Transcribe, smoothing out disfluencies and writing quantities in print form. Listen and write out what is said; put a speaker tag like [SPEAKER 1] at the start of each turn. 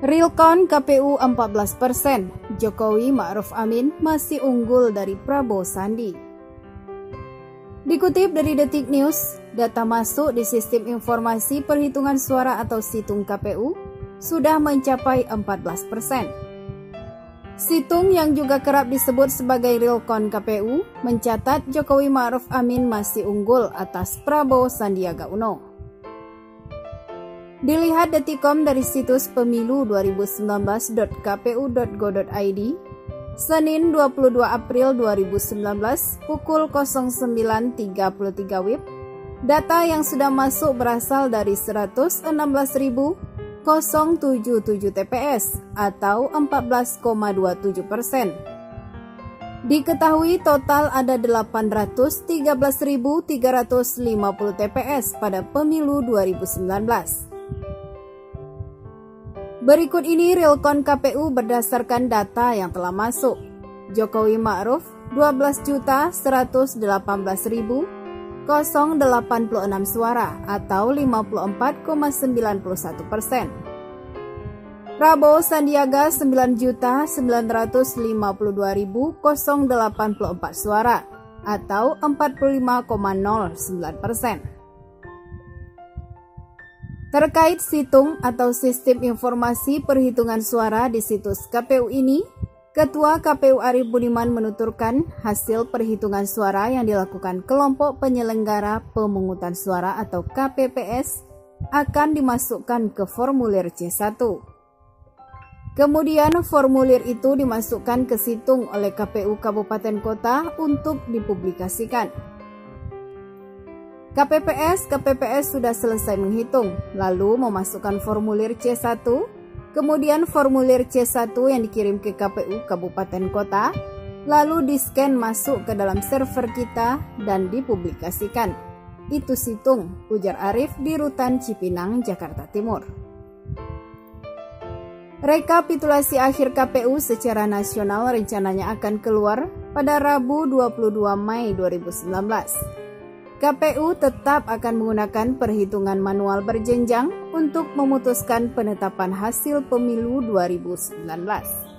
[SPEAKER 1] Real count KPU 14%, Jokowi Ma'ruf Amin masih unggul dari Prabowo Sandi. Dikutip dari Detik News, data masuk di Sistem Informasi Perhitungan Suara atau Situng KPU sudah mencapai 14%. Situng yang juga kerap disebut sebagai real count KPU mencatat Jokowi Ma'ruf Amin masih unggul atas Prabowo Sandiaga Uno. Dilihat Detikcom dari situs pemilu2019.kpu.go.id, Senin 22 April 2019 pukul 09.33 WIB, data yang sudah masuk berasal dari 116.077 TPS atau 14,27%. Diketahui total ada 813.350 TPS pada pemilu 2019. Berikut ini real count KPU berdasarkan data yang telah masuk. Jokowi Ma'ruf 12.118.086 suara atau 54,91%. Prabowo Sandiaga 9.952.084 suara atau 45,09%. Terkait situng atau Sistem Informasi Perhitungan Suara di situs KPU ini, Ketua KPU Arief Budiman menuturkan hasil perhitungan suara yang dilakukan kelompok penyelenggara pemungutan suara atau KPPS akan dimasukkan ke formulir C1. Kemudian formulir itu dimasukkan ke situng oleh KPU Kabupaten Kota untuk dipublikasikan. KPPS sudah selesai menghitung, lalu memasukkan formulir C1, kemudian formulir C1 yang dikirim ke KPU Kabupaten Kota, lalu di-scan masuk ke dalam server kita dan dipublikasikan. Itu situng, ujar Arief di Rutan Cipinang, Jakarta Timur. Rekapitulasi akhir KPU secara nasional rencananya akan keluar pada Rabu 22 Mei 2019. KPU tetap akan menggunakan perhitungan manual berjenjang untuk memutuskan penetapan hasil pemilu 2019.